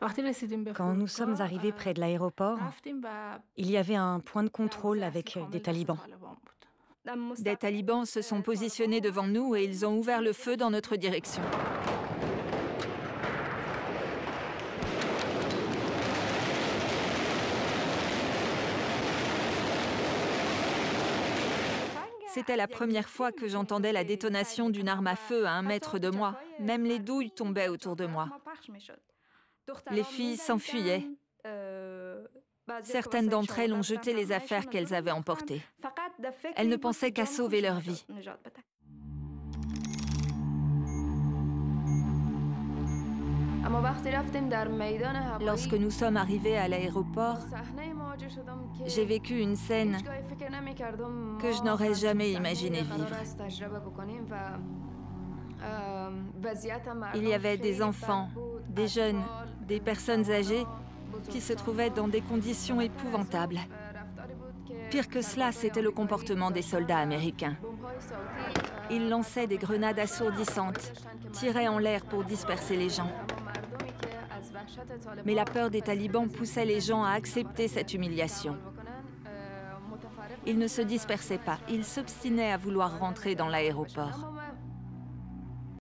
Quand nous sommes arrivés près de l'aéroport, il y avait un point de contrôle avec des talibans. Des talibans se sont positionnés devant nous et ils ont ouvert le feu dans notre direction. C'était la première fois que j'entendais la détonation d'une arme à feu à 1 mètre de moi. Même les douilles tombaient autour de moi. Les filles s'enfuyaient. Certaines d'entre elles ont jeté les affaires qu'elles avaient emportées. Elles ne pensaient qu'à sauver leur vie. Lorsque nous sommes arrivés à l'aéroport, j'ai vécu une scène que je n'aurais jamais imaginé vivre. Il y avait des enfants, des jeunes, des personnes âgées qui se trouvaient dans des conditions épouvantables. Pire que cela, c'était le comportement des soldats américains. Ils lançaient des grenades assourdissantes, tiraient en l'air pour disperser les gens. Mais la peur des talibans poussait les gens à accepter cette humiliation. Ils ne se dispersaient pas, ils s'obstinaient à vouloir rentrer dans l'aéroport.